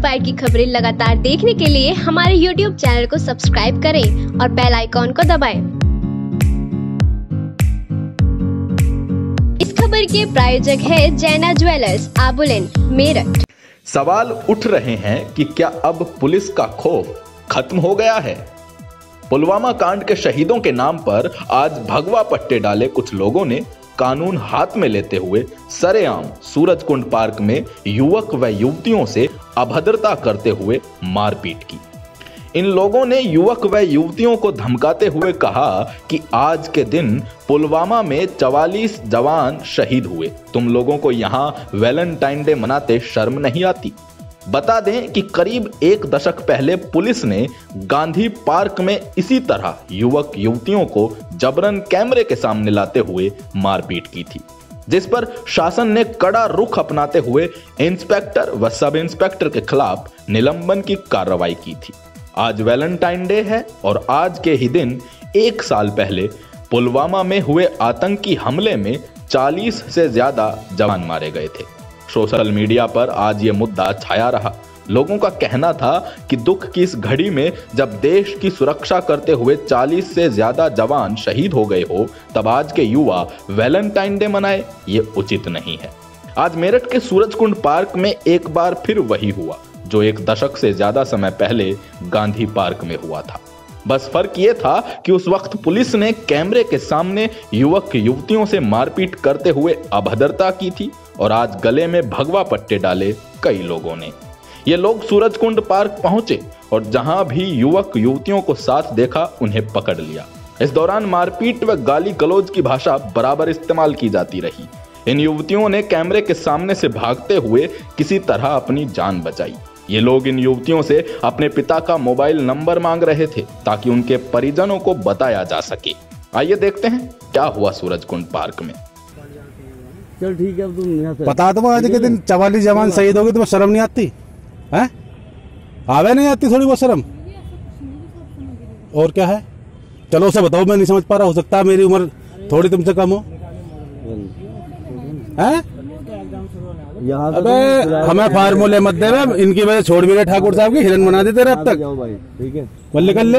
Inspire की खबरें लगातार देखने के लिए हमारे YouTube चैनल को सब्सक्राइब करें और बेल आइकॉन को दबाएं। इस खबर के प्रायोजक है जैना ज्वेलर्स, आबुलेन, मेरठ। सवाल उठ रहे हैं कि क्या अब पुलिस का खौफ खत्म हो गया है? पुलवामा कांड के शहीदों के नाम पर आज भगवा पट्टे डाले कुछ लोगों ने कानून हाथ में लेते हुए सरेआम सूरजकुंड पार्क में युवक व युवतियों से अभद्रता करते हुए मारपीट की। इन लोगों ने युवक व युवतियों को धमकाते हुए कहा कि आज के दिन पुलवामा में 44 जवान शहीद हुए, तुम लोगों को यहां वैलेंटाइन डे मनाते शर्म नहीं आती? बता दें कि करीब एक दशक पहले पुलिस ने गांधी पार्क में इसी तरह युवक युवतियों को जबरन कैमरे के सामने लाते हुए मारपीट की थी, जिस पर शासन ने कड़ा रुख अपनाते हुए इंस्पेक्टर व सब इंस्पेक्टर के खिलाफ निलंबन की कार्रवाई की थी। आज वैलेंटाइन डे है और आज के ही दिन एक साल पहले पुलवामा में हुए आतंकी हमले में 40 से ज्यादा जवान मारे गए थे। सोशल मीडिया पर आज ये मुद्दा छाया रहा। लोगों का कहना था कि दुख की इस घड़ी में जब देश की सुरक्षा करते हुए 40 से ज्यादा जवान शहीद हो गए हो, तब आज के युवा वैलेंटाइन डे मनाए, ये उचित नहीं है। आज मेरठ के सूरजकुंड पार्क में एक बार फिर वही हुआ जो एक दशक से ज्यादा समय पहले गांधी पार्क में हुआ था। बस फर्क ये था कि उस वक्त पुलिस ने कैमरे के सामने युवक युवतियों से मारपीट करते हुए अभद्रता की थी और आज गले में भगवा पट्टे डाले कई लोगों ने। ये लोग सूरजकुंड पार्क पहुंचे और जहां भी युवक युवतियों को साथ देखा उन्हें पकड़ लिया। इस दौरान मारपीट व गाली गलौज की भाषा बराबर इस्तेमाल की जाती रही। इन युवतियों ने कैमरे के सामने से भागते हुए किसी तरह अपनी जान बचाई। ये लोग इन युवतियों से अपने पिता का मोबाइल नंबर मांग रहे थे ताकि उनके परिजनों को बताया जा सके। आइए देखते हैं क्या हुआ सूरजकुंड पार्क में। चल ठीक है, अब तुम यहाँ से बता दो आज के दिन 44 जवान शहीद हो गए, तुम्हें शर्म नहीं आती है? आवे नहीं आती थोड़ी बहुत शर्म? और क्या है? चलो उसे बताओ, मैं नहीं समझ पा रहा। हो सकता है मेरी उम्र थोड़ी तुमसे कम हो। अबे हमें फार्मूले मत दे, इनकी वजह छोड़ भी गए ठाकुर साहब की, हिरन बना देते रहे अब तक। भाई ठीक है, बल्ले कर ले।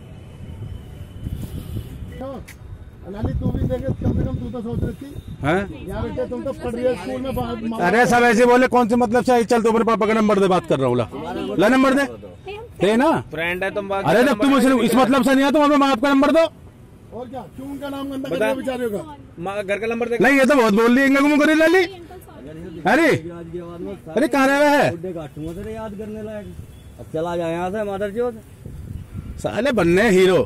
तू भी देखे, कम से कम तू तो सोच रही थी तुम तो पढ़ रही है स्कूल में। अरे सब ऐसे बोले, कौन से मतलब से? चल तो मेरे पापा का नंबर दे, बात कर रहा हूँ। ला नंबर दे ना, फ्रेंड है तुम। अरे जब तुम इस मतलब से नहीं है तो हमें माँ का नंबर दो। और क्या, क्यों उनका नाम गंदा कर बेचारियों का? घर का नंबर दे। नहीं, ये तो बहुत बोल रही है लाली। अरे कहाँ रहे है? याद करने लायक। अब चला जाए यहाँ से मादर जी, साले बनने हीरो।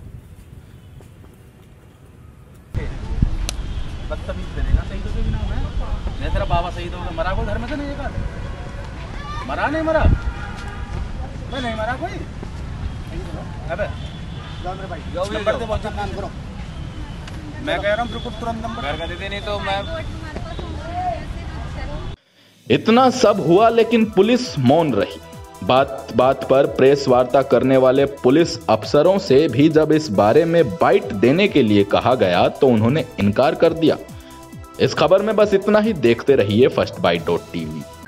बदतमीज करेगा, सही तो भी ना मैं तेरा बाबा शहीद होगा, मरा कोई घर में से नहीं है? मरा नहीं मरा, मैं नहीं मरा कोई। अबे नंबर दे, बहुत काम करो। मैं कह रहा हूँ बिल्कुल तुरंत नंबर घर का दे दे, नहीं तो मैं। इतना सब हुआ लेकिन पुलिस मौन रही। बात बात पर प्रेस वार्ता करने वाले पुलिस अफसरों से भी जब इस बारे में बाइट देने के लिए कहा गया तो उन्होंने इनकार कर दिया। इस खबर में बस इतना ही। देखते रहिए फर्स्ट बाइट.tv।